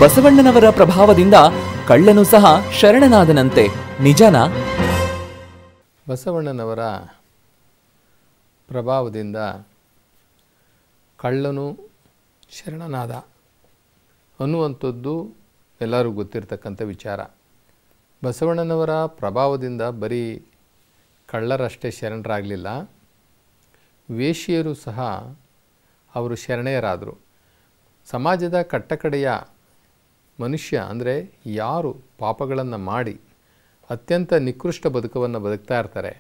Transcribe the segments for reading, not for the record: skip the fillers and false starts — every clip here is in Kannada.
ಬಸವಣ್ಣನವರ ಪ್ರಭಾವದಿಂದ ಕಳ್ಳನು ಸಹ ಶರಣನಾದನಂತೆ, ನಿಜನಾ? ಬಸವಣ್ಣನವರ ಪ್ರಭಾವದಿಂದ ಕಳ್ಳನು ಶರಣನಾದ ಅನ್ನುವಂಥದ್ದು ಎಲ್ಲರಿಗೂ ಗೊತ್ತಿರತಕ್ಕಂಥ ವಿಚಾರ. ಬಸವಣ್ಣನವರ ಪ್ರಭಾವದಿಂದ ಬರೀ ಕಳ್ಳರಷ್ಟೇ ಶರಣರಾಗಲಿಲ್ಲ, ವೇಶ್ಯರು ಸಹ ಅವರು ಶರಣೆಯರಾದರು. ಸಮಾಜದ ಕಟ್ಟಕಡೆಯ ಮನುಷ್ಯ ಅಂದರೆ ಯಾರು ಪಾಪಗಳನ್ನು ಮಾಡಿ ಅತ್ಯಂತ ನಿಕೃಷ್ಟ ಬದುಕವನ್ನು ಬದುಕ್ತಾ ಇರ್ತಾರೆ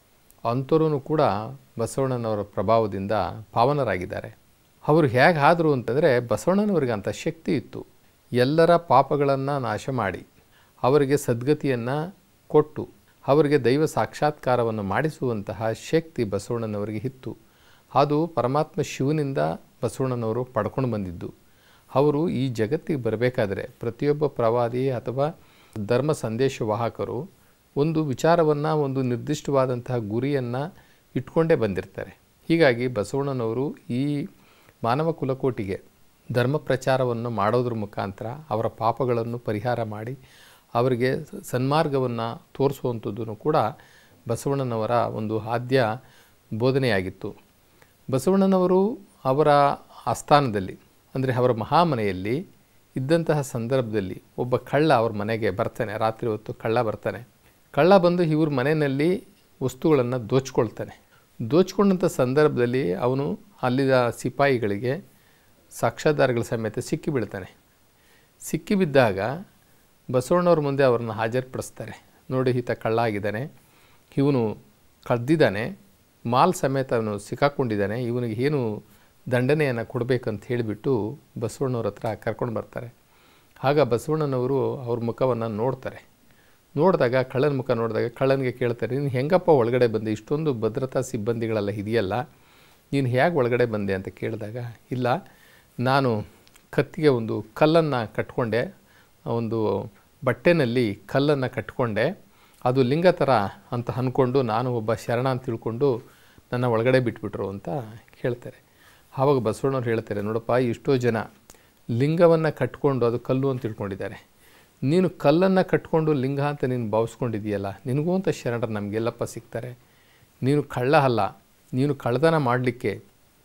ಅಂಥವರೂ ಕೂಡ ಬಸವಣ್ಣನವರ ಪ್ರಭಾವದಿಂದ ಪಾವನರಾಗಿದ್ದಾರೆ. ಅವರು ಹೇಗೆ ಆದರು ಅಂತಂದರೆ, ಬಸವಣ್ಣನವರಿಗೆ ಅಂಥ ಶಕ್ತಿ ಇತ್ತು. ಎಲ್ಲರ ಪಾಪಗಳನ್ನು ನಾಶ ಮಾಡಿ ಅವರಿಗೆ ಸದ್ಗತಿಯನ್ನು ಕೊಟ್ಟು ಅವರಿಗೆ ದೈವ ಸಾಕ್ಷಾತ್ಕಾರವನ್ನು ಮಾಡಿಸುವಂತಹ ಶಕ್ತಿ ಬಸವಣ್ಣನವರಿಗೆ ಇತ್ತು. ಅದು ಪರಮಾತ್ಮ ಶಿವನಿಂದ ಬಸವಣ್ಣನವರು ಪಡ್ಕೊಂಡು ಬಂದಿದ್ದು. ಅವರು ಈ ಜಗತ್ತಿಗೆ ಬರಬೇಕಾದ್ರೆ ಪ್ರತಿಯೊಬ್ಬ ಪ್ರವಾದಿ ಅಥವಾ ಧರ್ಮ ಸಂದೇಶವಾಹಕರು ಒಂದು ವಿಚಾರವನ್ನು, ಒಂದು ನಿರ್ದಿಷ್ಟವಾದಂತಹ ಗುರಿಯನ್ನು ಇಟ್ಕೊಂಡೇ ಬಂದಿರ್ತಾರೆ. ಹೀಗಾಗಿ ಬಸವಣ್ಣನವರು ಈ ಮಾನವ ಕುಲಕೋಟಿಗೆ ಧರ್ಮ ಪ್ರಚಾರವನ್ನು ಮಾಡೋದ್ರ ಮುಖಾಂತರ ಅವರ ಪಾಪಗಳನ್ನು ಪರಿಹಾರ ಮಾಡಿ ಅವರಿಗೆ ಸನ್ಮಾರ್ಗವನ್ನು ತೋರಿಸುವಂಥದ್ದು ಕೂಡ ಬಸವಣ್ಣನವರ ಒಂದು ಆದ್ಯ ಬೋಧನೆಯಾಗಿತ್ತು. ಬಸವಣ್ಣನವರು ಅವರ ಆಸ್ಥಾನದಲ್ಲಿ ಅಂದರೆ ಅವರ ಮಹಾಮನೆಯಲ್ಲಿ ಇದ್ದಂತಹ ಸಂದರ್ಭದಲ್ಲಿ ಒಬ್ಬ ಕಳ್ಳ ಅವ್ರ ಮನೆಗೆ ಬರ್ತಾನೆ. ರಾತ್ರಿ ಹೊತ್ತು ಕಳ್ಳ ಬರ್ತಾನೆ. ಕಳ್ಳ ಬಂದು ಇವ್ರ ಮನೆಯಲ್ಲಿ ವಸ್ತುಗಳನ್ನು ದೋಚ್ಕೊಳ್ತಾನೆ. ದೋಚ್ಕೊಂಡಂಥ ಸಂದರ್ಭದಲ್ಲಿ ಅವನು ಅಲ್ಲಿನ ಸಿಪಾಯಿಗಳಿಗೆ ಸಾಕ್ಷ್ಯಾಧಾರಗಳ ಸಮೇತ ಸಿಕ್ಕಿಬೀಳ್ತಾನೆ. ಸಿಕ್ಕಿಬಿದ್ದಾಗ ಬಸವಣ್ಣವ್ರ ಮುಂದೆ ಅವ್ರನ್ನ ಹಾಜರುಪಡಿಸ್ತಾರೆ. ನೋಡಿ, ಈತ ಕಳ್ಳ ಆಗಿದ್ದಾನೆ, ಇವನು ಕದ್ದಿದ್ದಾನೆ, ಮಾಲ್ ಸಮೇತ ಅವನು ಸಿಕ್ಕಾಕ್ಕೊಂಡಿದ್ದಾನೆ, ಇವನಿಗೆ ಏನು ದಂಡನೆಯನ್ನು ಕೊಡಬೇಕಂತ ಹೇಳಿಬಿಟ್ಟು ಬಸವಣ್ಣವ್ರ ಹತ್ರ ಕರ್ಕೊಂಡು ಬರ್ತಾರೆ. ಆಗ ಬಸವಣ್ಣನವರು ಅವ್ರ ಮುಖವನ್ನು ನೋಡ್ತಾರೆ. ನೋಡಿದಾಗ ಕಳ್ಳನ ಮುಖ ನೋಡಿದಾಗ ಕಳ್ಳನಿಗೆ ಕೇಳ್ತಾರೆ, ನೀನು ಹೆಂಗಪ್ಪ ಒಳಗಡೆ ಬಂದೆ? ಇಷ್ಟೊಂದು ಭದ್ರತಾ ಸಿಬ್ಬಂದಿಗಳೆಲ್ಲ ಇದೆಯಲ್ಲ, ನೀನು ಹೇಗೆ ಒಳಗಡೆ ಬಂದೆ ಅಂತ ಕೇಳಿದಾಗ, ಇಲ್ಲ, ನಾನು ಕತ್ತಿಗೆ ಒಂದು ಕಲ್ಲನ್ನು ಕಟ್ಕೊಂಡೆ, ಒಂದು ಬಟ್ಟೆನಲ್ಲಿ ಕಲ್ಲನ್ನು ಕಟ್ಕೊಂಡೆ, ಅದು ಲಿಂಗ ಥರ ಅಂತ ಅಂದ್ಕೊಂಡು ನಾನು ಒಬ್ಬ ಶರಣ ಅಂತ ತಿಳ್ಕೊಂಡು ನನ್ನ ಒಳಗಡೆ ಬಿಟ್ಬಿಟ್ರು ಅಂತ ಹೇಳ್ತಾರೆ. ಆವಾಗ ಬಸವಣ್ಣವ್ರು ಹೇಳ್ತಾರೆ, ನೋಡಪ್ಪ, ಎಷ್ಟೋ ಜನ ಲಿಂಗವನ್ನು ಕಟ್ಕೊಂಡು ಅದು ಕಲ್ಲು ಅಂತ ತಿಳ್ಕೊಂಡಿದ್ದಾರೆ. ನೀನು ಕಲ್ಲನ್ನು ಕಟ್ಕೊಂಡು ಲಿಂಗ ಅಂತ ನೀನು ಭಾವಿಸ್ಕೊಂಡಿದೆಯಲ್ಲ, ನಿನಗೂ ಅಂತ ಶರಣರು ನಮಗೆಲ್ಲಪ್ಪ ಸಿಗ್ತಾರೆ. ನೀನು ಕಳ್ಳ ಅಲ್ಲ, ನೀನು ಕಳ್ಳತನ ಮಾಡಲಿಕ್ಕೆ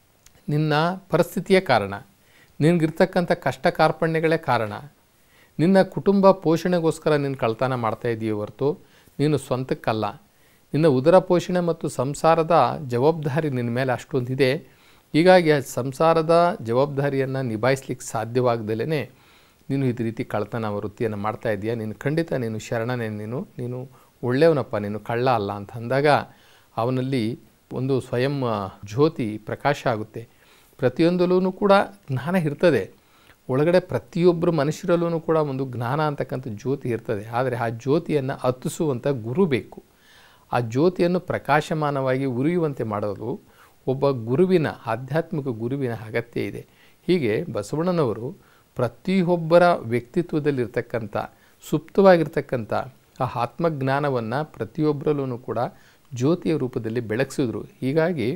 ನಿನ್ನ ಪರಿಸ್ಥಿತಿಯೇ ಕಾರಣ, ನಿನಗಿರ್ತಕ್ಕಂಥ ಕಷ್ಟ ಕಾರ್ಪಣ್ಯಗಳೇ ಕಾರಣ. ನಿನ್ನ ಕುಟುಂಬ ಪೋಷಣೆಗೋಸ್ಕರ ನೀನು ಕಳ್ಳತನ ಮಾಡ್ತಾಯಿದ್ದೀಯ ಹೊರತು ನೀನು ಸ್ವಂತಕ್ಕಲ್ಲ. ನಿನ್ನ ಉದರ ಪೋಷಣೆ ಮತ್ತು ಸಂಸಾರದ ಜವಾಬ್ದಾರಿ ನಿನ್ನ ಮೇಲೆ ಅಷ್ಟೊಂದಿದೆ. ಹೀಗಾಗಿ ಆ ಸಂಸಾರದ ಜವಾಬ್ದಾರಿಯನ್ನು ನಿಭಾಯಿಸ್ಲಿಕ್ಕೆ ಸಾಧ್ಯವಾಗದಲೇ ನೀನು ಈ ರೀತಿ ಕಳ್ಳತನ ವೃತ್ತಿಯನ್ನು ಮಾಡ್ತಾಯಿದ್ದೀಯ. ನೀನು ಖಂಡಿತ ನೀನು ಶರಣನೇ, ನೀನು ಒಳ್ಳೆಯವನಪ್ಪ, ನೀನು ಕಳ್ಳ ಅಲ್ಲ ಅಂತ ಅಂದಾಗ ಅವನಲ್ಲಿ ಒಂದು ಸ್ವಯಂ ಜ್ಯೋತಿ ಪ್ರಕಾಶ ಆಗುತ್ತೆ. ಪ್ರತಿಯೊಂದಲ್ಲೂ ಕೂಡ ಜ್ಞಾನ ಇರ್ತದೆ. ಒಳಗಡೆ ಪ್ರತಿಯೊಬ್ಬರು ಮನುಷ್ಯರಲ್ಲೂ ಕೂಡ ಒಂದು ಜ್ಞಾನ ಅಂತಕ್ಕಂಥ ಜ್ಯೋತಿ ಇರ್ತದೆ. ಆದರೆ ಆ ಜ್ಯೋತಿಯನ್ನು ಹತ್ತಿಸುವಂಥ ಗುರು ಬೇಕು. ಆ ಜ್ಯೋತಿಯನ್ನು ಪ್ರಕಾಶಮಾನವಾಗಿ ಉರಿಯುವಂತೆ ಮಾಡಲು ಒಬ್ಬ ಗುರುವಿನ, ಆಧ್ಯಾತ್ಮಿಕ ಗುರುವಿನ ಅಗತ್ಯ ಇದೆ. ಹೀಗೆ ಬಸವಣ್ಣನವರು ಪ್ರತಿಯೊಬ್ಬರ ವ್ಯಕ್ತಿತ್ವದಲ್ಲಿರ್ತಕ್ಕಂಥ ಸುಪ್ತವಾಗಿರ್ತಕ್ಕಂಥ ಆ ಆತ್ಮಜ್ಞಾನವನ್ನು ಪ್ರತಿಯೊಬ್ಬರಲ್ಲೂ ಕೂಡ ಜ್ಯೋತಿಯ ರೂಪದಲ್ಲಿ ಬೆಳಗಿಸಿದ್ರು. ಹೀಗಾಗಿ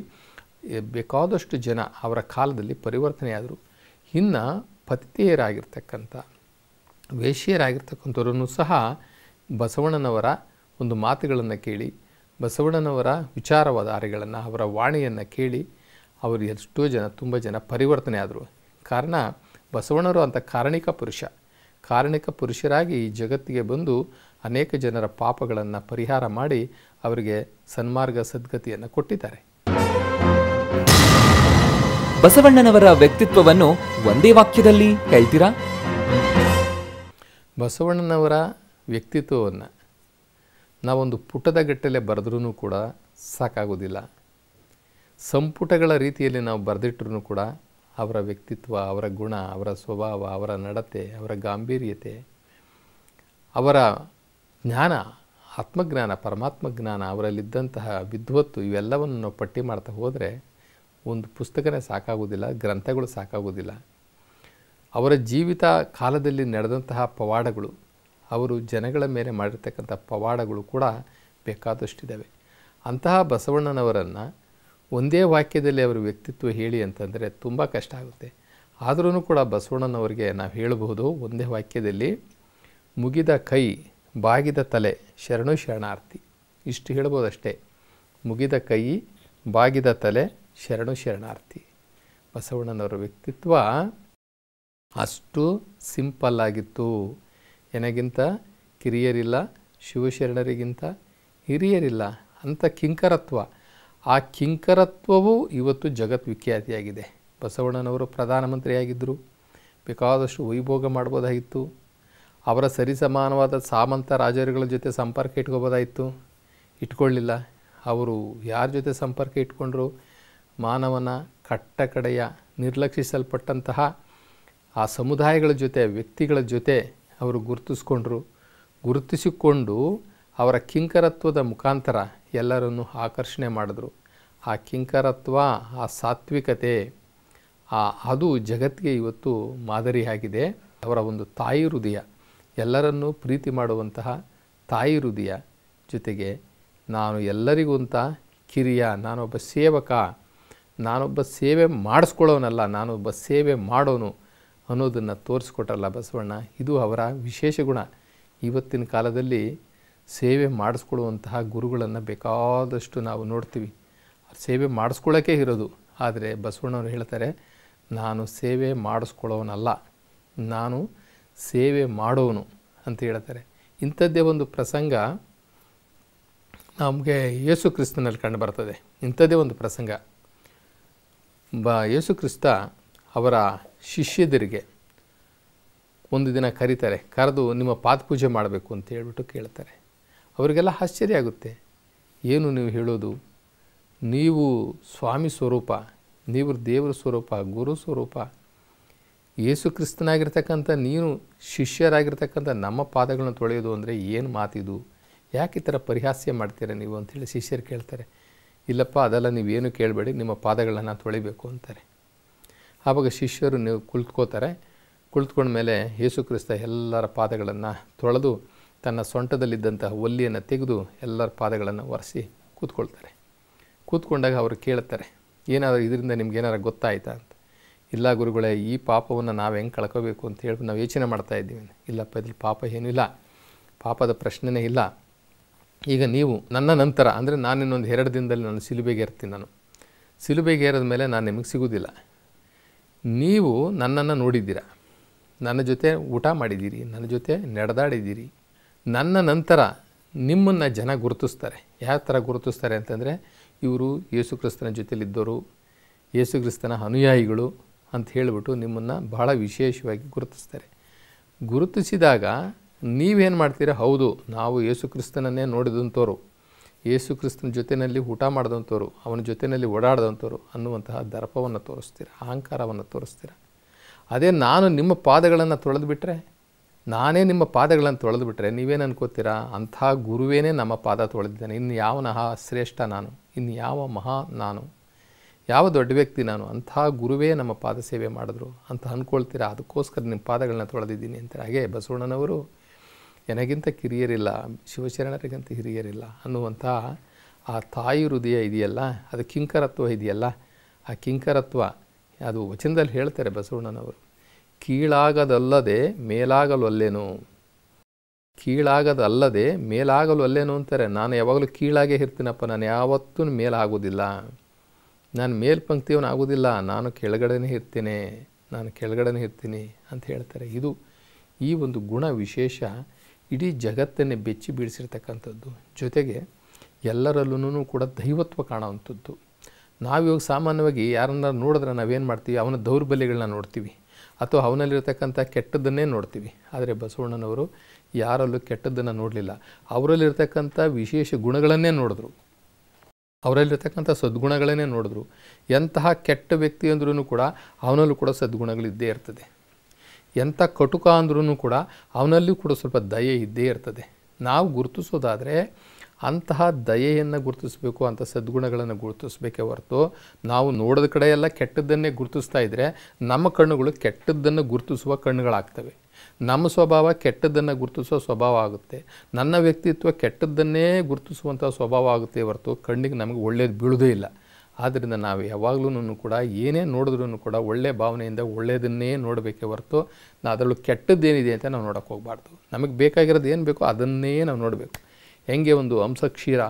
ಬೇಕಾದಷ್ಟು ಜನ ಅವರ ಕಾಲದಲ್ಲಿ ಪರಿವರ್ತನೆಯಾದರು. ಇನ್ನು ಪತಿತೆಯರಾಗಿರ್ತಕ್ಕಂಥ ವೇಶ್ಯರಾಗಿರ್ತಕ್ಕಂಥವರನ್ನು ಸಹ ಬಸವಣ್ಣನವರ ಒಂದು ಮಾತುಗಳನ್ನು ಕೇಳಿ, ಬಸವಣ್ಣನವರ ವಿಚಾರವಾಧಾರೆಗಳನ್ನು, ಅವರ ವಾಣಿಯನ್ನು ಕೇಳಿ ಅವರು ಎಷ್ಟೋ ಜನ, ತುಂಬ ಜನ ಪರಿವರ್ತನೆ ಆದರು. ಕಾರಣ ಬಸವಣ್ಣವರು ಅಂಥ ಕಾರಣಿಕ ಪುರುಷರಾಗಿ ಈ ಜಗತ್ತಿಗೆ ಬಂದು ಅನೇಕ ಜನರ ಪಾಪಗಳನ್ನು ಪರಿಹಾರ ಮಾಡಿ ಅವರಿಗೆ ಸನ್ಮಾರ್ಗ ಸದ್ಗತಿಯನ್ನು ಕೊಟ್ಟಿದ್ದಾರೆ. ಬಸವಣ್ಣನವರ ವ್ಯಕ್ತಿತ್ವವನ್ನು ಒಂದೇ ವಾಕ್ಯದಲ್ಲಿ ಹೇಳ್ತೀರಾ? ಬಸವಣ್ಣನವರ ವ್ಯಕ್ತಿತ್ವವನ್ನು ನಾವೊಂದು ಪುಟದ ಗಟ್ಟಲೆ ಬರೆದ್ರೂ ಕೂಡ ಸಾಕಾಗೋದಿಲ್ಲ. ಸಂಪುಟಗಳ ರೀತಿಯಲ್ಲಿ ನಾವು ಬರೆದಿಟ್ಟರೂ ಕೂಡ ಅವರ ವ್ಯಕ್ತಿತ್ವ, ಅವರ ಗುಣ, ಅವರ ಸ್ವಭಾವ, ಅವರ ನಡತೆ, ಅವರ ಗಾಂಭೀರ್ಯತೆ, ಅವರ ಜ್ಞಾನ, ಆತ್ಮಜ್ಞಾನ, ಪರಮಾತ್ಮ ಜ್ಞಾನ, ಅವರಲ್ಲಿದ್ದಂತಹ ವಿದ್ವತ್ತು, ಇವೆಲ್ಲವನ್ನು ನಾವು ಪಟ್ಟಿ ಮಾಡ್ತಾ ಹೋದರೆ ಒಂದು ಪುಸ್ತಕನೇ ಸಾಕಾಗೋದಿಲ್ಲ, ಗ್ರಂಥಗಳು ಸಾಕಾಗೋದಿಲ್ಲ. ಅವರ ಜೀವಿತ ಕಾಲದಲ್ಲಿ ನಡೆದಂತಹ ಪವಾಡಗಳು, ಅವರು ಜನಗಳ ಮೇಲೆ ಮಾಡಿರ್ತಕ್ಕಂಥ ಪವಾಡಗಳು ಕೂಡ ಬೇಕಾದಷ್ಟಿದ್ದಾವೆ. ಅಂತಹ ಬಸವಣ್ಣನವರನ್ನು ಒಂದೇ ವಾಕ್ಯದಲ್ಲಿ ಅವರ ವ್ಯಕ್ತಿತ್ವ ಹೇಳಿ ಅಂತಂದರೆ ತುಂಬ ಕಷ್ಟ ಆಗುತ್ತೆ. ಆದ್ರೂ ಕೂಡ ಬಸವಣ್ಣನವರಿಗೆ ನಾವು ಹೇಳಬಹುದು ಒಂದೇ ವಾಕ್ಯದಲ್ಲಿ, ಮುಗಿದ ಕೈ ಬಾಗಿದ ತಲೆ ಶರಣು ಶರಣಾರ್ಥಿ. ಇಷ್ಟು ಹೇಳ್ಬೋದಷ್ಟೇ. ಮುಗಿದ ಕೈ ಬಾಗಿದ ತಲೆ ಶರಣು ಶರಣಾರ್ಥಿ. ಬಸವಣ್ಣನವರ ವ್ಯಕ್ತಿತ್ವ ಅಷ್ಟು ಸಿಂಪಲ್ ಆಗಿತ್ತು. ನನಗಿಂತ ಕಿರಿಯರಿಲ್ಲ, ಶಿವಶರಣರಿಗಿಂತ ಹಿರಿಯರಿಲ್ಲ ಅಂಥ ಕಿಂಕರತ್ವ. ಆ ಕಿಂಕರತ್ವವು ಇವತ್ತು ಜಗದ್ವಿಖ್ಯಾತಿಯಾಗಿದೆ. ಬಸವಣ್ಣನವರು ಪ್ರಧಾನಮಂತ್ರಿಯಾಗಿದ್ದರು, ಬೇಕಾದಷ್ಟು ವೈಭೋಗ ಮಾಡ್ಬೋದಾಗಿತ್ತು. ಅವರ ಸರಿಸಮಾನವಾದ ಸಾಮಂತ ರಾಜರುಗಳ ಜೊತೆ ಸಂಪರ್ಕ ಇಟ್ಕೋಬೋದಾಯಿತು, ಇಟ್ಕೊಳ್ಳಿಲ್ಲ. ಅವರು ಯಾರ ಜೊತೆ ಸಂಪರ್ಕ ಇಟ್ಕೊಂಡ್ರು? ಮಾನವನ ಕಟ್ಟಕಡೆಯ ನಿರ್ಲಕ್ಷಿಸಲ್ಪಟ್ಟಂತಹ ಆ ಸಮುದಾಯಗಳ ಜೊತೆ, ವ್ಯಕ್ತಿಗಳ ಜೊತೆ ಅವರು ಗುರುತಿಸಿಕೊಂಡು ಅವರ ಕಿಂಕರತ್ವದ ಮುಖಾಂತರ ಎಲ್ಲರನ್ನು ಆಕರ್ಷಣೆ ಮಾಡಿದ್ರು. ಆ ಕಿಂಕರತ್ವ, ಆ ಸಾತ್ವಿಕತೆ, ಅದು ಜಗತ್ತಿಗೆ ಇವತ್ತು ಮಾದರಿಯಾಗಿದೆ. ಅವರ ಒಂದು ತಾಯಿ ಹೃದಯ, ಎಲ್ಲರನ್ನೂ ಪ್ರೀತಿ ಮಾಡುವಂತಹ ತಾಯಿ ಹೃದಯ, ಜೊತೆಗೆ ನಾನು ಎಲ್ಲರಿಗೂ ಅಂತ ಕಿರಿಯ, ನಾನೊಬ್ಬ ಸೇವಕ, ನಾನೊಬ್ಬ ಸೇವೆ ಮಾಡಿಸ್ಕೊಳ್ಳೋನಲ್ಲ, ನಾನೊಬ್ಬ ಸೇವೆ ಮಾಡೋನು ಅನ್ನೋದನ್ನು ತೋರಿಸ್ಕೊಟ್ರಲ್ಲ ಬಸವಣ್ಣ. ಇದು ಅವರ ವಿಶೇಷ ಗುಣ. ಇವತ್ತಿನ ಕಾಲದಲ್ಲಿ ಸೇವೆ ಮಾಡಿಸ್ಕೊಳ್ಳುವಂತಹ ಗುರುಗಳನ್ನು ಬೇಕಾದಷ್ಟು ನಾವು ನೋಡ್ತೀವಿ. ಸೇವೆ ಮಾಡಿಸ್ಕೊಳ್ಳೋಕ್ಕೆ ಇರೋದು. ಆದರೆ ಬಸವಣ್ಣವ್ರು ಹೇಳ್ತಾರೆ, ನಾನು ಸೇವೆ ಮಾಡಿಸ್ಕೊಳ್ಳೋನಲ್ಲ, ನಾನು ಸೇವೆ ಮಾಡೋನು ಅಂತ ಹೇಳ್ತಾರೆ. ಇಂಥದ್ದೇ ಒಂದು ಪ್ರಸಂಗ ನಮಗೆ ಯೇಸು ಕ್ರಿಸ್ತನಲ್ಲಿ ಕಂಡು ಬರ್ತದೆ. ಇಂಥದ್ದೇ ಒಂದು ಪ್ರಸಂಗ. ಯೇಸು ಕ್ರಿಸ್ತ ಅವರ ಶಿಷ್ಯರಿಗೆ ಒಂದು ದಿನ ಕರೀತಾರೆ. ಕರೆದು ನಿಮ್ಮ ಪಾದಪೂಜೆ ಮಾಡಬೇಕು ಅಂತ ಹೇಳ್ಬಿಟ್ಟು ಕೇಳ್ತಾರೆ. ಅವರಿಗೆಲ್ಲ ಆಶ್ಚರ್ಯ ಆಗುತ್ತೆ. ಏನು ನೀವು ಹೇಳೋದು? ನೀವು ಸ್ವಾಮಿ ಸ್ವರೂಪ, ನೀವು ದೇವರ ಸ್ವರೂಪ, ಗುರು ಸ್ವರೂಪ, ಯೇಸು ಕ್ರಿಸ್ತನಾಗಿರ್ತಕ್ಕಂಥ ನೀನು ಶಿಷ್ಯರಾಗಿರ್ತಕ್ಕಂಥ ನಮ್ಮ ಪಾದಗಳನ್ನು ತೊಳೆಯೋದು ಅಂದರೆ ಏನು ಮಾತಿದು? ಯಾಕೆ ಈ ಥರ ಪರಿಹಾಸ್ಯ ಮಾಡ್ತೀರಾ ನೀವು ಅಂಥೇಳಿ ಶಿಷ್ಯರು ಕೇಳ್ತಾರೆ. ಇಲ್ಲಪ್ಪ, ಅದೆಲ್ಲ ನೀವೇನು ಕೇಳಬೇಡಿ, ನಿಮ್ಮ ಪಾದಗಳನ್ನು ತೊಳಿಬೇಕು ಅಂತಾರೆ. ಆವಾಗ ಶಿಷ್ಯರು ನೀವು ಕುಳಿತುಕೋತಾರೆ. ಕುಳಿತುಕೊಂಡ್ಮೇಲೆ ಯೇಸು ಕ್ರಿಸ್ತ ಎಲ್ಲರ ಪಾದಗಳನ್ನು ತೊಳೆದು ತನ್ನ ಸೊಂಟದಲ್ಲಿದ್ದಂತಹ ಒಲ್ಲಿಯನ್ನು ತೆಗೆದು ಎಲ್ಲರ ಪಾದಗಳನ್ನು ಒರೆಸಿ ಕೂತ್ಕೊಳ್ತಾರೆ. ಕೂತ್ಕೊಂಡಾಗ ಅವರು ಕೇಳ್ತಾರೆ, ಏನಾದರೂ ಇದರಿಂದ ನಿಮ್ಗೇನಾರು ಗೊತ್ತಾಯ್ತಾ ಅಂತ. ಇಲ್ಲ ಗುರುಗಳೇ, ಈ ಪಾಪವನ್ನು ನಾವು ಹೆಂಗೆ ಕಳ್ಕೋಬೇಕು ಅಂತ ಹೇಳಿ ನಾವು ಯೋಚನೆ ಮಾಡ್ತಾ ಇದ್ದೀವಿ. ಇಲ್ಲಪ್ಪ, ಇದ್ರಲ್ಲಿ ಪಾಪ ಏನೂ ಇಲ್ಲ, ಪಾಪದ ಪ್ರಶ್ನೆನೇ ಇಲ್ಲ. ಈಗ ನೀವು ನನ್ನ ನಂತರ, ಅಂದರೆ ನಾನು ಇನ್ನೊಂದು 2 ದಿನದಲ್ಲಿ ನಾನು ಸಿಲುಬೆಗೆ ಏರ್ತೀನಿ. ನಾನು ಸಿಲುಬೆಗೆ ಏರಿದ ಮೇಲೆ ನಾನು ನಿಮಗೆ ಸಿಗೋದಿಲ್ಲ. ನೀವು ನನ್ನನ್ನು ನೋಡಿದ್ದೀರ, ನನ್ನ ಜೊತೆ ಊಟ ಮಾಡಿದ್ದೀರಿ, ನನ್ನ ಜೊತೆ ನಡೆದಾಡಿದ್ದೀರಿ. ನನ್ನ ನಂತರ ನಿಮ್ಮನ್ನು ಜನ ಗುರುತಿಸ್ತಾರೆ. ಯಾವ ಥರ ಗುರುತಿಸ್ತಾರೆ ಅಂತಂದರೆ, ಇವರು ಯೇಸು ಕ್ರಿಸ್ತನ ಜೊತೆಲಿದ್ದವರು, ಯೇಸು ಕ್ರಿಸ್ತನ ಅನುಯಾಯಿಗಳು ಅಂತ ಹೇಳಿಬಿಟ್ಟು ನಿಮ್ಮನ್ನು ಬಹಳ ವಿಶೇಷವಾಗಿ ಗುರುತಿಸ್ತಾರೆ. ಗುರುತಿಸಿದಾಗ ನೀವೇನು ಮಾಡ್ತೀರಾ? ಹೌದು, ನಾವು ಯೇಸು ಕ್ರಿಸ್ತನನ್ನೇ ನೋಡಿದಂಥವ್ರು, ಯೇಸು ಕ್ರಿಸ್ತನ ಜೊತೆಯಲ್ಲಿ ಊಟ ಮಾಡಿದಂಥವ್ರು, ಅವನ ಜೊತೆಯಲ್ಲಿ ಓಡಾಡಿದಂಥವ್ರು ಅನ್ನುವಂತಹ ದರ್ಪವನ್ನು ತೋರಿಸ್ತೀರ, ಅಹಂಕಾರವನ್ನು ತೋರಿಸ್ತೀರ. ಅದೇ ನಾನು ನಿಮ್ಮ ಪಾದಗಳನ್ನು ತೊಳೆದುಬಿಟ್ರೆ, ನಾನೇ ನಿಮ್ಮ ಪಾದಗಳನ್ನು ತೊಳೆದುಬಿಟ್ರೆ ನೀವೇನು ಅನ್ಕೋತೀರಾ? ಅಂಥ ಗುರುವೇನೇ ನಮ್ಮ ಪಾದ ತೊಳೆದಿದ್ದಾನೆ, ಇನ್ನು ಯಾವ ಶ್ರೇಷ್ಠ ನಾನು, ಇನ್ನು ಯಾವ ಮಹಾ ನಾನು, ಯಾವ ದೊಡ್ಡ ವ್ಯಕ್ತಿ ನಾನು, ಅಂಥ ಗುರುವೇ ನಮ್ಮ ಪಾದ ಸೇವೆ ಮಾಡಿದ್ರು ಅಂತ ಅಂದ್ಕೊಳ್ತೀರಾ. ಅದಕ್ಕೋಸ್ಕರ ನಿಮ್ಮ ಪಾದಗಳನ್ನ ತೊಳೆದಿದ್ದೀನಿ ಅಂತಾರೆ. ಹಾಗೆ ಬಸವಣ್ಣನವರು ನನಗಿಂತ ಕಿರಿಯರಿಲ್ಲ, ಶಿವಶರಣರಿಗಂತ ಹಿರಿಯರಿಲ್ಲ ಅನ್ನುವಂಥ ಆ ತಾಯಿ ಹೃದಯ ಇದೆಯಲ್ಲ, ಅದು ಕಿಂಕರತ್ವ ಇದೆಯಲ್ಲ, ಆ ಕಿಂಕರತ್ವ ಅದು ವಚನದಲ್ಲಿ ಹೇಳ್ತಾರೆ ಬಸವಣ್ಣನವರು. ಕೀಳಾಗದಲ್ಲದೆ ಮೇಲಾಗಲೊಲ್ಲೇನು, ಕೀಳಾಗದಲ್ಲದೆ ಮೇಲಾಗಲು ಅಲ್ಲೇನು ಅಂತಾರೆ. ನಾನು ಯಾವಾಗಲೂ ಕೀಳಾಗೇ ಇರ್ತೀನಪ್ಪ, ನಾನು ಯಾವತ್ತೂ ಮೇಲಾಗೋದಿಲ್ಲ, ನಾನು ಮೇಲ್ಪಂಕ್ತಿಯವನು ಆಗೋದಿಲ್ಲ, ನಾನು ಕೆಳಗಡೆನೇ ಇರ್ತೀನಿ, ನಾನು ಕೆಳಗಡೆನೇ ಇರ್ತೀನಿ ಅಂತ ಹೇಳ್ತಾರೆ. ಇದು ಈ ಒಂದು ಗುಣ ವಿಶೇಷ ಇಡೀ ಜಗತ್ತನ್ನೇ ಬೆಚ್ಚಿ ಬೀಳಿಸಿರ್ತಕ್ಕಂಥದ್ದು. ಜೊತೆಗೆ ಎಲ್ಲರಲ್ಲೂ ಕೂಡ ದೈವತ್ವ ಕಾಣುವಂಥದ್ದು. ನಾವಿವಾಗ ಸಾಮಾನ್ಯವಾಗಿ ಯಾರನ್ನ ನೋಡಿದ್ರೆ ನಾವೇನು ಮಾಡ್ತೀವಿ? ಅವನ ದೌರ್ಬಲ್ಯಗಳನ್ನ ನೋಡ್ತೀವಿ ಅಥವಾ ಅವನಲ್ಲಿರ್ತಕ್ಕಂಥ ಕೆಟ್ಟದ್ದನ್ನೇ ನೋಡ್ತೀವಿ. ಆದರೆ ಬಸವಣ್ಣನವರು ಯಾರಲ್ಲೂ ಕೆಟ್ಟದ್ದನ್ನು ನೋಡಲಿಲ್ಲ, ಅವರಲ್ಲಿರ್ತಕ್ಕಂಥ ವಿಶೇಷ ಗುಣಗಳನ್ನೇ ನೋಡಿದ್ರು, ಅವರಲ್ಲಿರ್ತಕ್ಕಂಥ ಸದ್ಗುಣಗಳನ್ನೇ ನೋಡಿದ್ರು. ಎಂತಹ ಕೆಟ್ಟ ವ್ಯಕ್ತಿ ಅಂದ್ರೂ ಕೂಡ ಅವನಲ್ಲೂ ಕೂಡ ಸದ್ಗುಣಗಳಿದ್ದೇ ಇರ್ತದೆ. ಎಂಥ ಕಟುಕ ಅಂದ್ರೂ ಕೂಡ ಅವನಲ್ಲೂ ಕೂಡ ಸ್ವಲ್ಪ ದಯೆ ಇದ್ದೇ ಇರ್ತದೆ. ನಾವು ಗುರುತಿಸೋದಾದರೆ ಅಂತಹ ದಯೆಯನ್ನು ಗುರುತಿಸಬೇಕು, ಅಂಥ ಸದ್ಗುಣಗಳನ್ನು ಗುರುತಿಸಬೇಕೇ ಹೊರತು ನಾವು ನೋಡೋದ ಕಡೆ ಎಲ್ಲ ಕೆಟ್ಟದ್ದನ್ನೇ ಗುರುತಿಸ್ತಾ ಇದ್ದರೆ ನಮ್ಮ ಕಣ್ಣುಗಳು ಕೆಟ್ಟದ್ದನ್ನು ಗುರುತಿಸುವ ಕಣ್ಣುಗಳಾಗ್ತವೆ. ನಮ್ಮ ಸ್ವಭಾವ ಕೆಟ್ಟದ್ದನ್ನು ಗುರುತಿಸುವ ಸ್ವಭಾವ ಆಗುತ್ತೆ. ನನ್ನ ವ್ಯಕ್ತಿತ್ವ ಕೆಟ್ಟದ್ದನ್ನೇ ಗುರುತಿಸುವಂಥ ಸ್ವಭಾವ ಆಗುತ್ತೆ ಹೊರತು ಕಣ್ಣಿಗೆ ನಮಗೆ ಒಳ್ಳೆಯದು ಬೀಳೋದೇ ಇಲ್ಲ. ಆದ್ದರಿಂದ ನಾವು ಯಾವಾಗಲೂ ಕೂಡ ಏನೇ ನೋಡಿದ್ರೂ ಕೂಡ ಒಳ್ಳೆಯ ಭಾವನೆಯಿಂದ ಒಳ್ಳೆಯದನ್ನೇ ನೋಡಬೇಕೇ ಹೊರತು ಅದರಲ್ಲೂ ಕೆಟ್ಟದ್ದೇನಿದೆ ಅಂತ ನಾವು ನೋಡೋಕ್ಕೆ ಹೋಗಬಾರ್ದು. ನಮಗೆ ಬೇಕಾಗಿರೋದು ಏನು ಬೇಕೋ ಅದನ್ನೇ ನಾವು ನೋಡಬೇಕು. ಹೆಂಗೆ ಒಂದು ಹಂಸ ಕ್ಷೀರ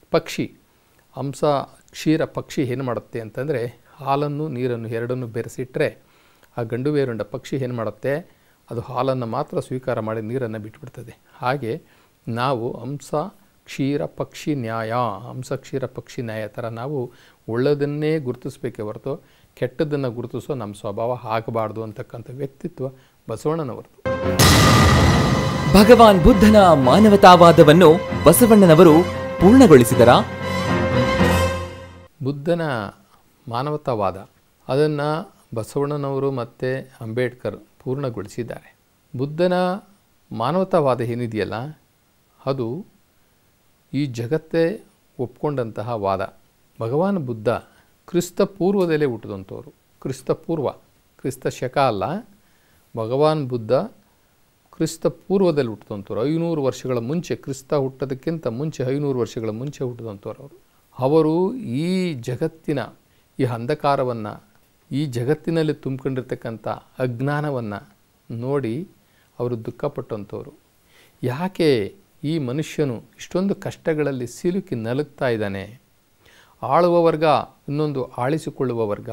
ಪಕ್ಷಿ ಏನು ಮಾಡುತ್ತೆ ಅಂತಂದರೆ, ಹಾಲನ್ನು ನೀರನ್ನು ಎರಡನ್ನು ಬೆರೆಸಿಟ್ಟರೆ ಆ ಗಂಡು ಬೇರುಂಡ ಪಕ್ಷಿ ಏನು ಮಾಡುತ್ತೆ, ಅದು ಹಾಲನ್ನು ಮಾತ್ರ ಸ್ವೀಕಾರ ಮಾಡಿ ನೀರನ್ನು ಬಿಟ್ಬಿಡ್ತದೆ. ಹಾಗೆ ನಾವು ಹಂಸ ಕ್ಷೀರ ಪಕ್ಷಿ ನ್ಯಾಯ ಥರ ನಾವು ಒಳ್ಳೆಯದನ್ನೇ ಗುರುತಿಸ್ಬೇಕೇ ಹೊರತು ಕೆಟ್ಟದ್ದನ್ನು ಗುರುತಿಸೋ ನಮ್ಮ ಸ್ವಭಾವ ಆಗಬಾರ್ದು ಅಂತಕ್ಕಂಥ ವ್ಯಕ್ತಿತ್ವ ಬಸವಣ್ಣನವರದು. ಭಗವಾನ್ ಬುದ್ಧನ ಮಾನವತಾವಾದವನ್ನು ಬಸವಣ್ಣನವರು ಪೂರ್ಣಗೊಳಿಸಿದರಾ? ಬುದ್ಧನ ಮಾನವತಾವಾದ ಅದನ್ನು ಬಸವಣ್ಣನವರು ಮತ್ತು ಅಂಬೇಡ್ಕರ್ ಪೂರ್ಣಗೊಳಿಸಿದ್ದಾರೆ. ಬುದ್ಧನ ಮಾನವತಾವಾದ ಏನಿದೆಯಲ್ಲ, ಅದು ಈ ಜಗತ್ತೇ ಒಪ್ಕೊಂಡಂತಹ ವಾದ. ಭಗವಾನ್ ಬುದ್ಧ ಕ್ರಿಸ್ತ ಪೂರ್ವದಲ್ಲೇ ಹುಟ್ಟಿದಂಥವ್ರು. ಕ್ರಿಸ್ತ ಶಕ ಅಲ್ಲ, ಭಗವಾನ್ ಬುದ್ಧ ಕ್ರಿಸ್ತ ಪೂರ್ವದಲ್ಲಿ ಹುಟ್ಟಿದಂಥವ್ರು. 500 ವರ್ಷಗಳ ಮುಂಚೆ, ಕ್ರಿಸ್ತ ಹುಟ್ಟೋದಕ್ಕಿಂತ ಮುಂಚೆ 500 ವರ್ಷಗಳ ಮುಂಚೆ ಹುಟ್ಟಿದಂಥವ್ರು ಅವರು ಈ ಜಗತ್ತಿನ ಈ ಅಂಧಕಾರವನ್ನು, ಈ ಜಗತ್ತಿನಲ್ಲಿ ತುಂಬಿಕೊಂಡಿರ್ತಕ್ಕಂಥ ಅಜ್ಞಾನವನ್ನು ನೋಡಿ ಅವರು ದುಃಖಪಟ್ಟಂಥವ್ರು. ಯಾಕೆ ಈ ಮನುಷ್ಯನು ಇಷ್ಟೊಂದು ಕಷ್ಟಗಳಲ್ಲಿ ಸಿಲುಕಿ ನಲುಗ್ತಾ ಇದ್ದಾನೆ? ಆಳುವ ವರ್ಗ ಇನ್ನೊಂದು ಆಳಿಸಿಕೊಳ್ಳುವ ವರ್ಗ.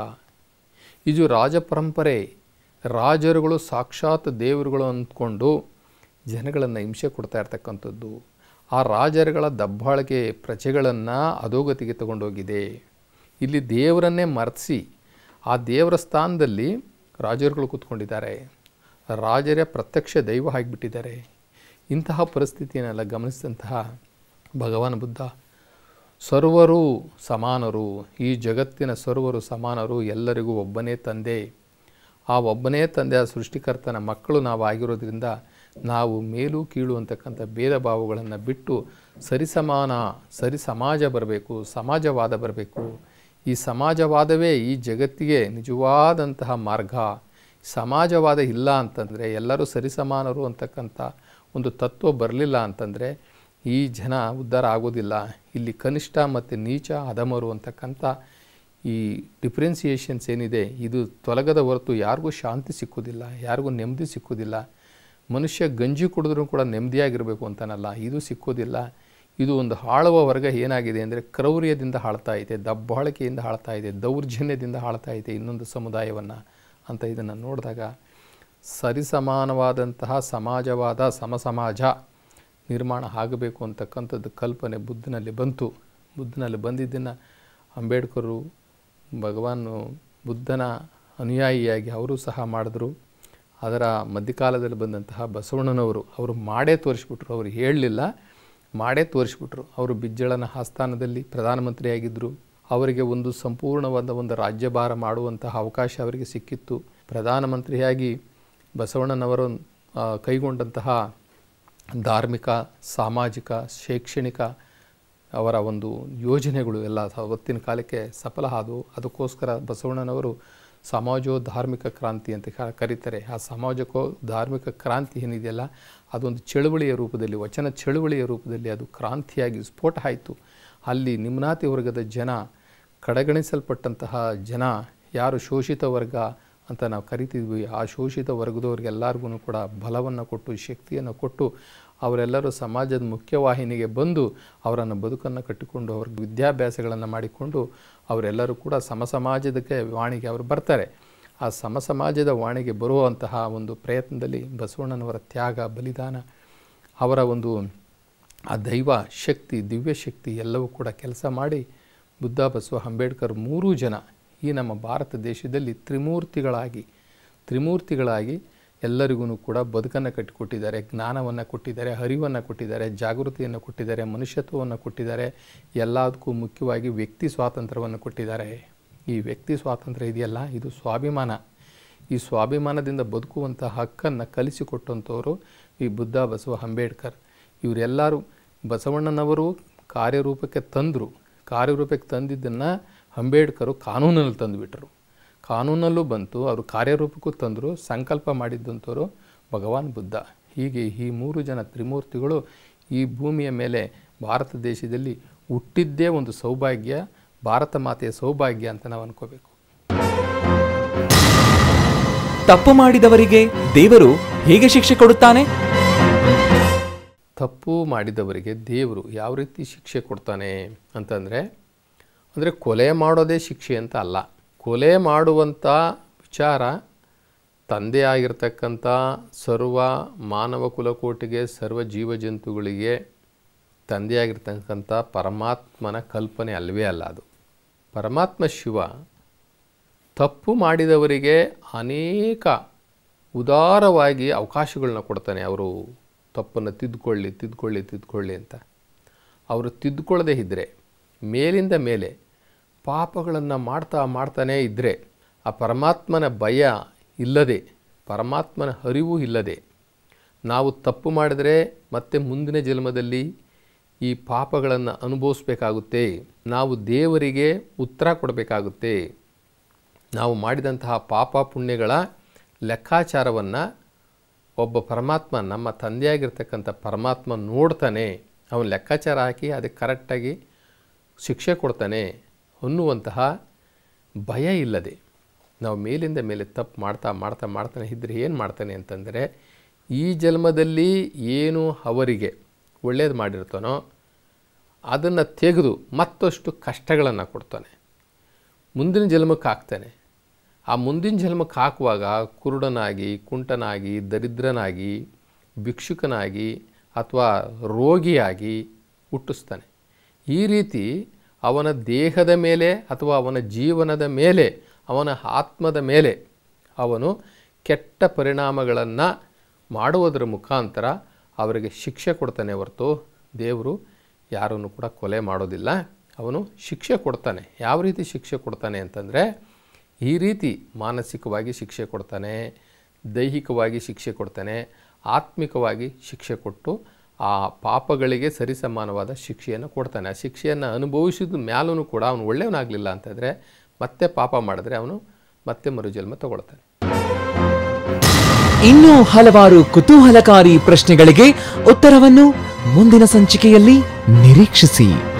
ಇದು ರಾಜಪರಂಪರೆ. ರಾಜರುಗಳು ಸಾಕ್ಷಾತ್ ದೇವರುಗಳು ಅಂದ್ಕೊಂಡು ಜನಗಳನ್ನು ಹಿಂಸೆ ಕೊಡ್ತಾ ಇರ್ತಕ್ಕಂಥದ್ದು. ಆ ರಾಜರುಗಳ ದಬ್ಬಾಳಿಕೆ ಪ್ರಜೆಗಳನ್ನು ಅಧೋಗತಿಗೆ ತಗೊಂಡೋಗಿದೆ. ಇಲ್ಲಿ ದೇವರನ್ನೇ ಮರೆಸಿ ಆ ದೇವರ ಸ್ಥಾನದಲ್ಲಿ ರಾಜರುಗಳು ಕೂತ್ಕೊಂಡಿದ್ದಾರೆ. ರಾಜರೇ ಪ್ರತ್ಯಕ್ಷ ದೈವ ಆಗಿಬಿಟ್ಟಿದ್ದಾರೆ. ಇಂತಹ ಪರಿಸ್ಥಿತಿಯನ್ನೆಲ್ಲ ಗಮನಿಸಿದಂತಹ ಭಗವಾನ್ ಬುದ್ಧ ಸರ್ವರು ಸಮಾನರು, ಈ ಜಗತ್ತಿನ ಸರ್ವರು ಸಮಾನರು, ಎಲ್ಲರಿಗೂ ಒಬ್ಬನೇ ತಂದೆ. ಆ ಒಬ್ಬನೇ ತಂದೆಯ ಸೃಷ್ಟಿಕರ್ತನ ಮಕ್ಕಳು ನಾವು ಆಗಿರೋದ್ರಿಂದ ನಾವು ಮೇಲು ಕೀಳು ಅಂತಕ್ಕಂಥ ಭೇದ ಭಾವಗಳನ್ನು ಬಿಟ್ಟು ಸರಿ ಸಮಾಜ ಬರಬೇಕು, ಸಮಾಜವಾದ ಬರಬೇಕು. ಈ ಸಮಾಜವಾದವೇ ಈ ಜಗತ್ತಿಗೆ ನಿಜವಾದಂತಹ ಮಾರ್ಗ. ಸಮಾಜವಾದ ಇಲ್ಲ ಅಂತಂದರೆ, ಎಲ್ಲರೂ ಸರಿಸಮಾನರು ಅಂತಕ್ಕಂಥ ಒಂದು ತತ್ವ ಬರಲಿಲ್ಲ ಅಂತಂದರೆ ಈ ಜನ ಉದ್ಧಾರ ಆಗೋದಿಲ್ಲ. ಇಲ್ಲಿ ಕನಿಷ್ಠ ಮತ್ತು ನೀಚ ಅಧಮರು ಅಂತಕ್ಕಂಥ ಈ ಡಿಫ್ರೆನ್ಸಿಯೇಷನ್ಸ್ ಏನಿದೆ, ಇದು ತೊಲಗದ ಹೊರತು ಯಾರಿಗೂ ಶಾಂತಿ ಸಿಕ್ಕೋದಿಲ್ಲ, ಯಾರಿಗೂ ನೆಮ್ಮದಿ ಸಿಕ್ಕೋದಿಲ್ಲ. ಮನುಷ್ಯ ಗಂಜಿ ಕುಡಿದ್ರೂ ಕೂಡ ನೆಮ್ಮದಿಯಾಗಿರಬೇಕು ಅಂತನಲ್ಲ, ಇದು ಸಿಕ್ಕೋದಿಲ್ಲ. ಇದು ಒಂದು ಆಳುವ ವರ್ಗ ಏನಾಗಿದೆ ಅಂದರೆ ಕ್ರೌರ್ಯದಿಂದ ಆಳ್ತಾ ಇದೆ, ದಬ್ಬಾಳಿಕೆಯಿಂದ ಆಳ್ತಾ ಇದೆ, ದೌರ್ಜನ್ಯದಿಂದ ಆಳ್ತಾ ಇದೆ ಇನ್ನೊಂದು ಸಮುದಾಯವನ್ನು ಅಂತ ಇದನ್ನು ನೋಡಿದಾಗ ಸರಿಸಮಾನವಾದಂತಹ ಸಮಾಜವಾದ ಸಮಸಮಾಜ ನಿರ್ಮಾಣ ಆಗಬೇಕು ಅಂತಕ್ಕಂಥದ್ದು ಕಲ್ಪನೆ ಬುದ್ಧನಲ್ಲಿ ಬಂತು. ಬುದ್ಧನಲ್ಲಿ ಬಂದಿದ್ದನ್ನು ಅಂಬೇಡ್ಕರು ಭಗವಾನ್ ಬುದ್ಧನ ಅನುಯಾಯಿಯಾಗಿ ಅವರು ಸಹ ಮಾಡಿದ್ರು. ಅದರ ಮಧ್ಯಕಾಲದಲ್ಲಿ ಬಂದಂತಹ ಬಸವಣ್ಣನವರು ಅವರು ಮಾಡೇ ತೋರಿಸ್ಬಿಟ್ರು. ಅವರು ಹೇಳಲಿಲ್ಲ, ಮಾಡೇ ತೋರಿಸ್ಬಿಟ್ರು. ಅವರು ಬಿಜ್ಜಳನ ಆಸ್ಥಾನದಲ್ಲಿ ಪ್ರಧಾನಮಂತ್ರಿಯಾಗಿದ್ದರು. ಅವರಿಗೆ ಒಂದು ಸಂಪೂರ್ಣವಾದ ಒಂದು ರಾಜ್ಯಭಾರ ಮಾಡುವಂತಹ ಅವಕಾಶ ಅವರಿಗೆ ಸಿಕ್ಕಿತ್ತು. ಪ್ರಧಾನಮಂತ್ರಿಯಾಗಿ ಬಸವಣ್ಣನವರು ಕೈಗೊಂಡಂತಹ ಧಾರ್ಮಿಕ, ಸಾಮಾಜಿಕ, ಶೈಕ್ಷಣಿಕ ಅವರ ಒಂದು ಯೋಜನೆಗಳು ಎಲ್ಲ ಅವತ್ತಿನ ಕಾಲಕ್ಕೆ ಸಫಲ ಆದವು. ಅದಕ್ಕೋಸ್ಕರ ಬಸವಣ್ಣನವರು ಸಮಾಜೋ ಧಾರ್ಮಿಕ ಕ್ರಾಂತಿ ಅಂತ ಕರೀತಾರೆ. ಆ ಸಮಾಜಕ್ಕೋ ಧಾರ್ಮಿಕ ಕ್ರಾಂತಿ ಏನಿದೆಯಲ್ಲ, ಅದೊಂದು ಚಳುವಳಿಯ ರೂಪದಲ್ಲಿ, ವಚನ ಚಳುವಳಿಯ ರೂಪದಲ್ಲಿ ಅದು ಕ್ರಾಂತಿಯಾಗಿ ಸ್ಫೋಟ ಆಯಿತು. ಅಲ್ಲಿ ನಿಮ್ನಾತಿ ವರ್ಗದ ಜನ, ಕಡೆಗಣಿಸಲ್ಪಟ್ಟಂತಹ ಜನ, ಯಾರು ಶೋಷಿತ ವರ್ಗ ಅಂತ ನಾವು ಕರಿತಿದ್ವಿ, ಆ ಶೋಷಿತ ವರ್ಗದವ್ರಿಗೆಲ್ಲರಿಗೂ ಕೂಡ ಬಲವನ್ನು ಕೊಟ್ಟು, ಶಕ್ತಿಯನ್ನು ಕೊಟ್ಟು, ಅವರೆಲ್ಲರೂ ಸಮಾಜದ ಮುಖ್ಯವಾಹಿನಿಗೆ ಬಂದು ಅವರನ್ನು ಬದುಕನ್ನು ಕಟ್ಟಿಕೊಂಡು ಅವ್ರಿಗೆ ವಿದ್ಯಾಭ್ಯಾಸಗಳನ್ನು ಮಾಡಿಕೊಂಡು ಅವರೆಲ್ಲರೂ ಕೂಡ ಸಮಸಮಾಜದಕ್ಕೆ ವಾಣಿಗೆ ಅವರು ಬರ್ತಾರೆ. ಆ ಸಮಸಮಾಜದ ವಾಣಿಗೆ ಬರುವಂತಹ ಒಂದು ಪ್ರಯತ್ನದಲ್ಲಿ ಬಸವಣ್ಣನವರ ತ್ಯಾಗ, ಬಲಿದಾನ, ಅವರ ಒಂದು ಆ ದೈವ ಶಕ್ತಿ, ದಿವ್ಯ ಶಕ್ತಿ ಎಲ್ಲವೂ ಕೂಡ ಕೆಲಸ ಮಾಡಿ ಬುದ್ಧ, ಬಸವ, ಅಂಬೇಡ್ಕರ್ ಮೂರೂ ಜನ ಈ ನಮ್ಮ ಭಾರತ ದೇಶದಲ್ಲಿ ತ್ರಿಮೂರ್ತಿಗಳಾಗಿ ಎಲ್ಲರಿಗೂ ಕೂಡ ಬದುಕನ್ನು ಕಟ್ಟಿಕೊಟ್ಟಿದ್ದಾರೆ, ಜ್ಞಾನವನ್ನು ಕೊಟ್ಟಿದ್ದಾರೆ, ಅರಿವನ್ನು ಕೊಟ್ಟಿದ್ದಾರೆ, ಜಾಗೃತಿಯನ್ನು ಕೊಟ್ಟಿದ್ದಾರೆ, ಮನುಷ್ಯತ್ವವನ್ನು ಕೊಟ್ಟಿದ್ದಾರೆ. ಎಲ್ಲದಕ್ಕೂ ಮುಖ್ಯವಾಗಿ ವ್ಯಕ್ತಿ ಸ್ವಾತಂತ್ರ್ಯವನ್ನು ಕೊಟ್ಟಿದ್ದಾರೆ. ಈ ವ್ಯಕ್ತಿ ಸ್ವಾತಂತ್ರ್ಯ ಇದೆಯಲ್ಲ, ಇದು ಸ್ವಾಭಿಮಾನ. ಈ ಸ್ವಾಭಿಮಾನದಿಂದ ಬದುಕುವಂಥ ಹಕ್ಕನ್ನು ಕಲಿಸಿಕೊಟ್ಟಂಥವರು ಈ ಬುದ್ಧ, ಬಸವ, ಅಂಬೇಡ್ಕರ್. ಇವರೆಲ್ಲರೂ ಬಸವಣ್ಣನವರು ಕಾರ್ಯರೂಪಕ್ಕೆ ತಂದಿದ್ದನ್ನು ಅಂಬೇಡ್ಕರು ಕಾನೂನಲ್ಲಿ ತಂದುಬಿಟ್ರು. ಕಾನೂನಲ್ಲೂ ಬಂತು, ಅವರು ಕಾರ್ಯರೂಪಕ್ಕೂ ತಂದರು. ಸಂಕಲ್ಪ ಮಾಡಿದ್ದಂಥವರು ಭಗವಾನ್ ಬುದ್ಧ. ಹೀಗೆ ಈ ಮೂರು ಜನ ತ್ರಿಮೂರ್ತಿಗಳು ಈ ಭೂಮಿಯ ಮೇಲೆ ಭಾರತ ದೇಶದಲ್ಲಿ ಹುಟ್ಟಿದ್ದೇ ಒಂದು ಸೌಭಾಗ್ಯ. ಭಾರತ ಮಾತೆಯ ಸೌಭಾಗ್ಯ ಅಂತ ನಾವು ಅನ್ಕೋಬೇಕು. ತಪ್ಪು ಮಾಡಿದವರಿಗೆ ದೇವರು ಹೇಗೆ ಶಿಕ್ಷೆ ಕೊಡುತ್ತಾನೆ? ತಪ್ಪು ಮಾಡಿದವರಿಗೆ ದೇವರು ಯಾವ ರೀತಿ ಶಿಕ್ಷೆ ಕೊಡ್ತಾನೆ ಅಂದರೆ ಕೊಲೆ ಮಾಡೋದೇ ಶಿಕ್ಷೆ ಅಂತ ಅಲ್ಲ. ಕೊಲೆ ಮಾಡುವಂಥ ವಿಚಾರ ತಂದೆಯಾಗಿರ್ತಕ್ಕಂಥ ಸರ್ವ ಮಾನವ ಕುಲಕೋಟಿಗೆ, ಸರ್ವ ಜೀವಜಂತುಗಳಿಗೆ ತಂದೆಯಾಗಿರ್ತಕ್ಕಂಥ ಪರಮಾತ್ಮನ ಕಲ್ಪನೆ ಅಲ್ಲವೇ ಅಲ್ಲ. ಅದು ಪರಮಾತ್ಮ ಶಿವ ತಪ್ಪು ಮಾಡಿದವರಿಗೆ ಅನೇಕ ಉದಾರವಾಗಿ ಅವಕಾಶಗಳನ್ನ ಕೊಡ್ತಾನೆ. ಅವರು ತಪ್ಪನ್ನು ತಿದ್ದುಕೊಳ್ಳಿ ಅಂತ. ಅವರು ತಿದ್ದುಕೊಳ್ಳದೆ ಇದ್ದರೆ, ಮೇಲಿಂದ ಮೇಲೆ ಪಾಪಗಳನ್ನು ಮಾಡ್ತಾನೇ ಇದ್ದರೆ, ಆ ಪರಮಾತ್ಮನ ಭಯ ಇಲ್ಲದೆ, ಪರಮಾತ್ಮನ ಅರಿವು ಇಲ್ಲದೆ ನಾವು ತಪ್ಪು ಮಾಡಿದರೆ ಮತ್ತೆ ಮುಂದಿನ ಜನ್ಮದಲ್ಲಿ ಈ ಪಾಪಗಳನ್ನು ಅನುಭವಿಸಬೇಕಾಗುತ್ತೆ. ನಾವು ದೇವರಿಗೆ ಉತ್ತರ ಕೊಡಬೇಕಾಗುತ್ತೆ. ನಾವು ಮಾಡಿದಂತಹ ಪಾಪ ಪುಣ್ಯಗಳ ಲೆಕ್ಕಾಚಾರವನ್ನು ಒಬ್ಬ ಪರಮಾತ್ಮ, ನಮ್ಮ ತಂದೆಯಾಗಿರ್ತಕ್ಕಂಥ ಪರಮಾತ್ಮ ನೋಡ್ತಾನೆ. ಅವನು ಲೆಕ್ಕಾಚಾರ ಹಾಕಿ ಅದಕ್ಕೆ ಕರೆಕ್ಟಾಗಿ ಶಿಕ್ಷೆ ಕೊಡ್ತಾನೆ ಅನ್ನುವಂತಹ ಭಯ ಇಲ್ಲದೆ ನಾವು ಮೇಲಿಂದ ಮೇಲೆ ತಪ್ಪು ಮಾಡ್ತಾನೆ ಇದ್ದರೆ ಏನು ಮಾಡ್ತಾನೆ ಅಂತಂದರೆ, ಈ ಜನ್ಮದಲ್ಲಿ ಏನು ಅವರಿಗೆ ಒಳ್ಳೇದು ಮಾಡಿರ್ತಾನೋ ಅದನ್ನು ತೆಗೆದು ಮತ್ತಷ್ಟು ಕಷ್ಟಗಳನ್ನು ಕೊಡ್ತಾನೆ. ಮುಂದಿನ ಜನ್ಮಕ್ಕೆ ಹಾಕ್ತಾನೆ. ಆ ಮುಂದಿನ ಜನ್ಮಕ್ಕೆ ಹಾಕುವಾಗ ಕುರುಡನಾಗಿ, ಕುಂಟನಾಗಿ, ದರಿದ್ರನಾಗಿ, ಭಿಕ್ಷುಕನಾಗಿ ಅಥವಾ ರೋಗಿಯಾಗಿ ಹುಟ್ಟಿಸ್ತಾನೆ. ಈ ರೀತಿ ಅವನ ದೇಹದ ಮೇಲೆ ಅಥವಾ ಅವನ ಜೀವನದ ಮೇಲೆ, ಅವನ ಆತ್ಮದ ಮೇಲೆ ಅವನು ಕೆಟ್ಟ ಪರಿಣಾಮಗಳನ್ನು ಮಾಡುವುದರ ಮುಖಾಂತರ ಅವರಿಗೆ ಶಿಕ್ಷೆ ಕೊಡ್ತಾನೆ ಹೊರತು ದೇವರು ಯಾರನ್ನು ಕೂಡ ಕೊಲೆ ಮಾಡೋದಿಲ್ಲ. ಅವನು ಶಿಕ್ಷೆ ಕೊಡ್ತಾನೆ. ಯಾವ ರೀತಿ ಶಿಕ್ಷೆ ಕೊಡ್ತಾನೆ ಅಂತಂದರೆ, ಈ ರೀತಿ ಮಾನಸಿಕವಾಗಿ ಶಿಕ್ಷೆ ಕೊಡ್ತಾನೆ, ದೈಹಿಕವಾಗಿ ಶಿಕ್ಷೆ ಕೊಡ್ತಾನೆ, ಆತ್ಮಿಕವಾಗಿ ಶಿಕ್ಷೆ ಕೊಟ್ಟು ಆ ಪಾಪಗಳಿಗೆ ಸರಿಸಮಾನವಾದ ಶಿಕ್ಷೆಯನ್ನು ಕೊಡ್ತಾನೆ. ಆ ಶಿಕ್ಷೆಯನ್ನು ಅನುಭವಿಸಿದ ಮ್ಯಾಲೂ ಕೂಡ ಅವನು ಒಳ್ಳೆಯವನಾಗಲಿಲ್ಲ ಅಂತಂದರೆ, ಮತ್ತೆ ಪಾಪ ಮಾಡಿದ್ರೆ ಅವನು ಮತ್ತೆ ಮರುಜನ್ಮ ತಗೊಳ್ತಾನೆ. ಇನ್ನೂ ಹಲವಾರು ಕುತೂಹಲಕಾರಿ ಪ್ರಶ್ನೆಗಳಿಗೆ ಉತ್ತರವನ್ನು ಮುಂದಿನ ಸಂಚಿಕೆಯಲ್ಲಿ ನಿರೀಕ್ಷಿಸಿ.